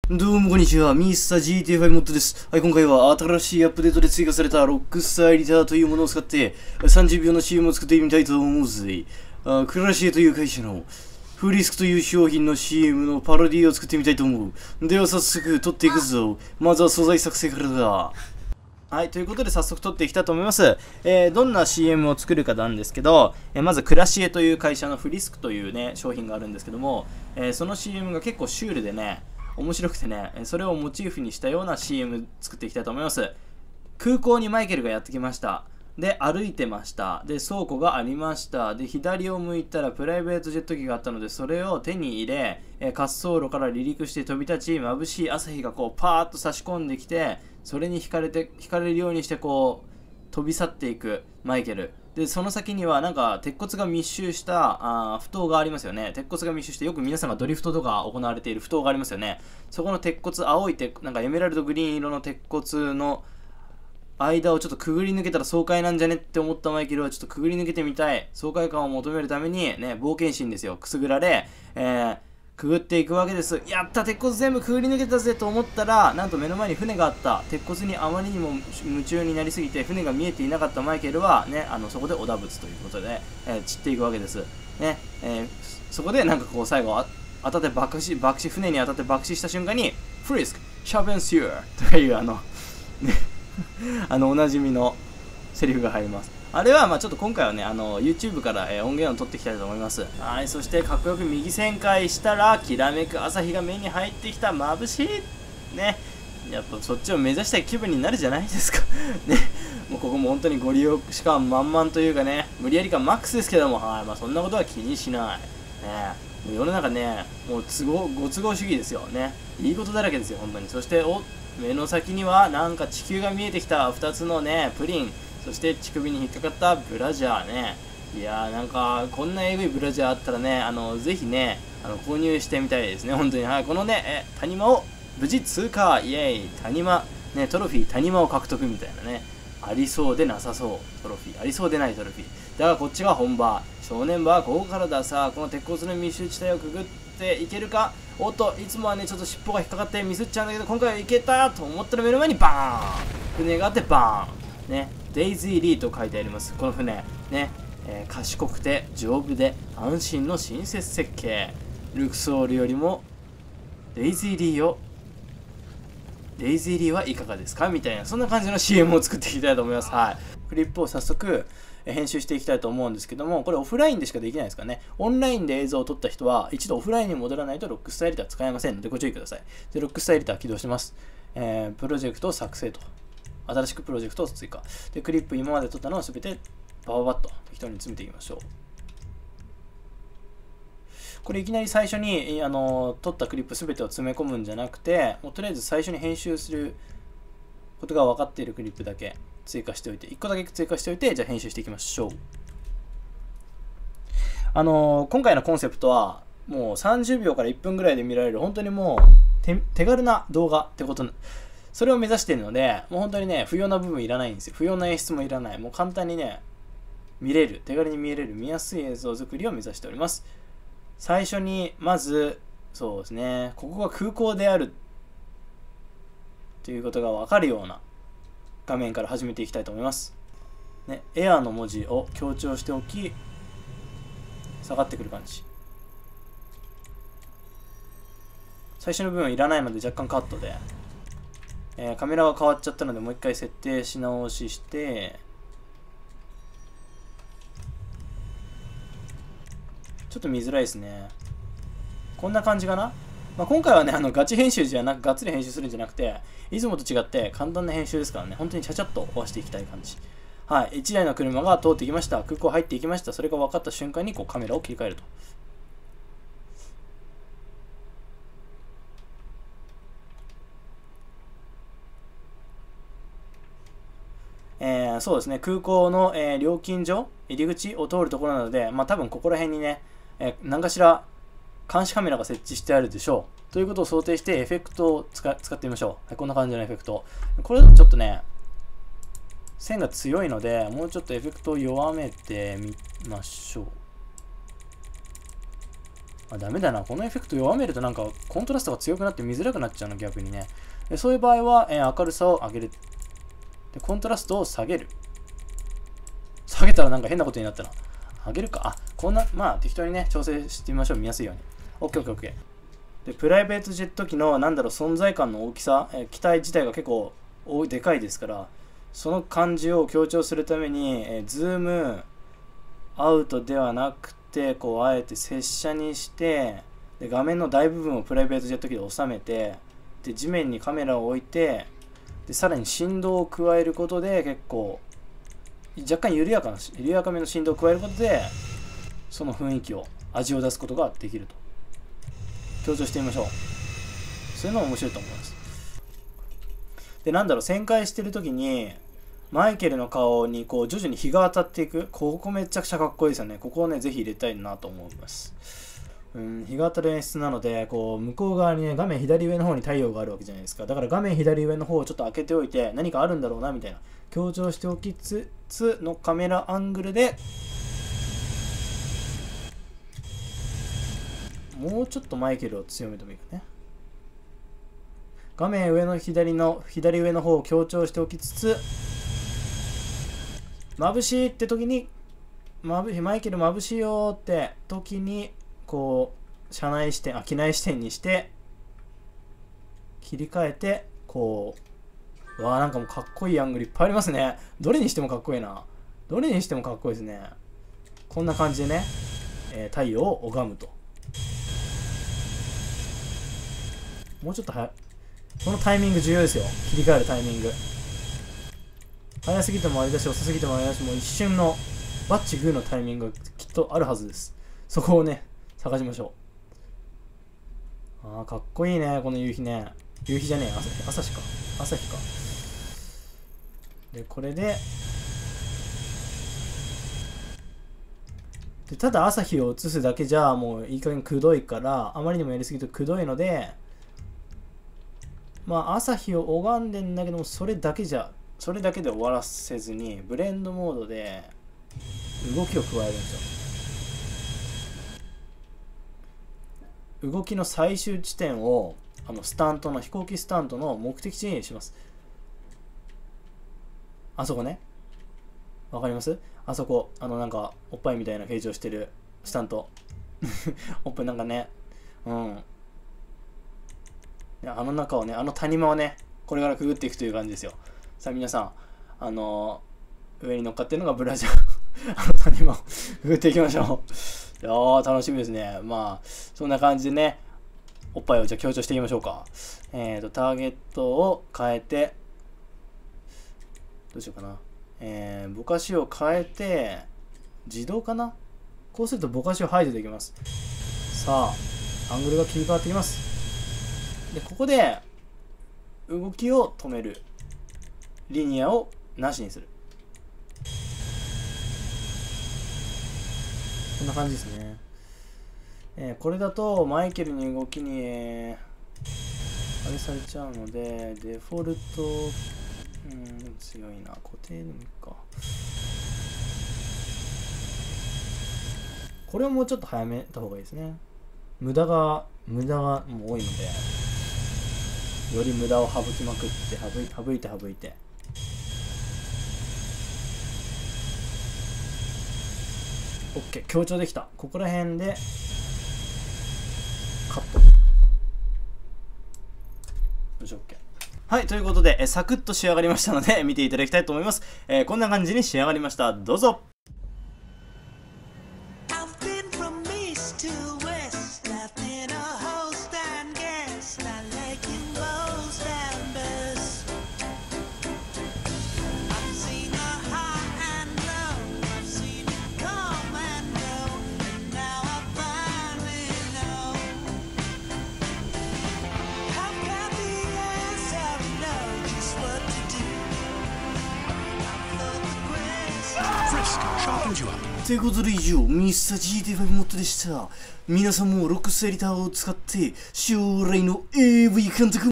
どうもこんにちは、ミスター GTA5 モッドです。はい、今回は新しいアップデートで追加されたロックスターエディターというものを使って30秒の CM を作ってみたいと思うぜ。クラシエという会社のフリスクという商品の CM のパロディを作ってみたいと思う。では早速撮っていくぞ。まずは素材作成からだ。はい、ということで早速撮っていきたいと思います。どんな CM を作るかなんですけど、まずクラシエという会社のフリスクというね、商品があるんですけども、その CM が結構シュールでね、面白くてね、それをモチーフにしたような CM 作っていきたいと思います。空港にマイケルがやってきました。で、歩いてました。で、倉庫がありました。で、左を向いたらプライベートジェット機があったので、それを手に入れ、滑走路から離陸して飛び立ち、眩しい朝日がこうパーッと差し込んできて、それに惹かれるようにしてこう飛び去っていくマイケル。で、その先にはなんか鉄骨が密集した埠頭がありますよね。鉄骨が密集して、よく皆さんがドリフトとか行われている埠頭がありますよね。そこの鉄骨、なんかエメラルドグリーン色の鉄骨の間をちょっとくぐり抜けたら爽快なんじゃねって思ったマイケルはちょっとくぐり抜けてみたい。爽快感を求めるためにね、冒険心ですよ。くすぐられ、くぐっていくわけです。やった、鉄骨全部くぐり抜けたぜと思ったら、なんと目の前に船があった。鉄骨にあまりにも夢中になりすぎて船が見えていなかったマイケルはね、そこでおだぶつということで、散っていくわけです。ね、そこでなんかこう最後当たって船に当たって爆死した瞬間にフリスクシャーベンスユーとかいうねおなじみのセリフが入ります。あれはまあちょっと今回はね、YouTube から、音源を取っていきたいと思います。はい、そしてかっこよく右旋回したら、きらめく朝日が目に入ってきた。眩しいね。やっぱそっちを目指したい気分になるじゃないですか。ね。もうここも本当にご利用し感満々というかね、無理やり感マックスですけども、はい、まあそんなことは気にしない。ね。もう世の中ね、もうご都合主義ですよね。いいことだらけですよ、本当に。そして、目の先にはなんか地球が見えてきた。2つのね、プリン。そして乳首に引っかかったブラジャーね。いやー、なんかこんなエグいブラジャーあったらね、ぜひね、購入してみたいですね、本当に。はい、このね、谷間を無事通過、イエーイ、谷間、ね、トロフィー谷間を獲得みたいなね。ありそうでなさそうトロフィー、ありそうでないトロフィー。だからこっちが本場、正念場はここからだ。さあ、この鉄骨の密集地帯をくぐっていけるか。おっと、いつもはね、ちょっと尻尾が引っかかってミスっちゃうんだけど、今回はいけたと思ったら目の前にバーン、船があってバーンね、デイジーリーと書いてあります。この船ね、賢くて丈夫で安心の親切設計。ルクソールよりもデイジーリーはいかがですかみたいな、そんな感じの CM を作っていきたいと思います。はい、クリップを早速編集していきたいと思うんですけども、これオフラインでしかできないですからね。オンラインで映像を撮った人は一度オフラインに戻らないとロックスタイエディター使えませんのでご注意ください。で、ロックスタイエディター起動してます。プロジェクトを作成と。新しくプロジェクトを追加。で、クリップ今まで撮ったのをすべてバババッと適当に詰めていきましょう。これいきなり最初に撮ったクリップすべてを詰め込むんじゃなくて、もうとりあえず最初に編集することが分かっているクリップだけ追加しておいて、1個だけ追加しておいて、じゃあ編集していきましょう。今回のコンセプトは、もう30秒から1分ぐらいで見られる、本当にもう手軽な動画ってことそれを目指しているので、もう本当にね、不要な部分いらないんですよ。不要な演出もいらない。もう簡単にね、見れる、手軽に見れる、見やすい映像作りを目指しております。最初に、まず、そうですね、ここが空港であるということがわかるような画面から始めていきたいと思います。ね、エアの文字を強調しておき、下がってくる感じ。最初の部分いらないので若干カットで。カメラが変わっちゃったのでもう一回設定し直しして、ちょっと見づらいですね。こんな感じかな。まあ、今回はね、ガチ編集じゃなく、がっつり編集するんじゃなくて、いつもと違って簡単な編集ですからね、本当にちゃちゃっと終わしていきたい感じ。はい、1台の車が通ってきました。空港入っていきました。それが分かった瞬間にこうカメラを切り替えると。そうですね、空港の、料金所、入り口を通るところなので、まあ多分ここら辺にね、何かしら監視カメラが設置してあるでしょう。ということを想定してエフェクトを使ってみましょう。はい、こんな感じのエフェクト。これだとちょっとね、線が強いので、もうちょっとエフェクトを弱めてみましょう。 あ、ダメだな。このエフェクト弱めるとなんかコントラストが強くなって見づらくなっちゃうの、逆にね。そういう場合は、明るさを上げる。で、コントラストを下げる。下げたらなんか変なことになったな。上げるか。あ、こんな、まあ適当にね、調整してみましょう。見やすいように。OKOKOK。で、プライベートジェット機の、なんだろう、存在感の大きさ、機体自体が結構でかいですから、その感じを強調するために、ズームアウトではなくて、こう、あえて接写にして、で、画面の大部分をプライベートジェット機で収めて、で、地面にカメラを置いて、で、さらに振動を加えることで、結構、若干緩やかめの振動を加えることで、その雰囲気を、味を出すことができると。強調してみましょう。そういうのも面白いと思います。で、なんだろう、旋回してるときに、マイケルの顔にこう徐々に日が当たっていく。ここめちゃくちゃかっこいいですよね。ここをね、ぜひ入れたいなと思います。日が当たる演出なので、こう、向こう側にね、画面左上の方に太陽があるわけじゃないですか。だから画面左上の方をちょっと開けておいて、何かあるんだろうな、みたいな。強調しておきつつのカメラアングルで、もうちょっとマイケルを強めてもいいかね。画面上の左上の方を強調しておきつつ、眩しいって時に、マイケル眩しいよって時に、こう、機内視点にして、切り替えて、こう、わあ、なんかもうかっこいいアングルいっぱいありますね。どれにしてもかっこいいな。どれにしてもかっこいいですね。こんな感じでね、太陽を拝むと。もうちょっとこのタイミング重要ですよ。切り替えるタイミング。早すぎてもあれだし、遅すぎてもあれだし、もう一瞬のバッチグーのタイミングがきっとあるはずです。そこをね、探しましょう。ああ、かっこいいね、この夕日ね。夕日じゃねえ、朝日か。朝日か。で、これで、ただ朝日を映すだけじゃもういい加減くどいから、あまりにもやりすぎるとくどいので、まあ朝日を拝んでんだけども、それだけで終わらせずに、ブレンドモードで動きを加えるんですよ。動きの最終地点を飛行機スタントの目的地にします。あそこね。わかります？あそこ、なんか、おっぱいみたいな形状してるスタント。おっぱいなんかね、うん。あの中をね、谷間をね、これからくぐっていくという感じですよ。さあ皆さん、上に乗っかってるのがブラジャー。谷間をくぐっていきましょう。いやー、楽しみですね。まあ、そんな感じでね、おっぱいをじゃあ強調していきましょうか。ターゲットを変えて、どうしようかな。ぼかしを変えて、自動かな？こうするとぼかしを排除できます。さあ、アングルが切り替わってきます。で、ここで、動きを止める。リニアをなしにする。こんな感じですね。これだと、マイケルに動きに、あれされちゃうので、デフォルト、でも強いな。固定でもいいか。これをもうちょっと早めた方がいいですね。無駄がもう多いので、より無駄を省きまくって、省いて。OK、強調できた。ここら辺で、カット。よし、OK。はい、ということで、サクッと仕上がりましたので、見ていただきたいと思います。こんな感じに仕上がりました。どうぞ。ということで以上、ミスター GT5 モッドでした。皆さんもロックスエディターを使って、将来の AV 監督